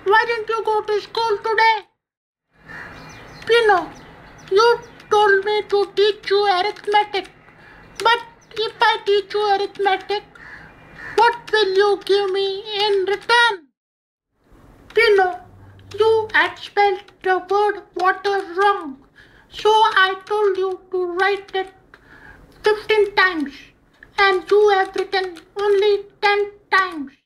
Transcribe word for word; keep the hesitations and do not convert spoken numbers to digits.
why didn't you go to school today? Pino, you told me to teach you arithmetic. But if I teach you arithmetic, what will you give me in return? Pino, you had spelled the word water wrong. So I told you to write it fifteen times. And you have written only ten times.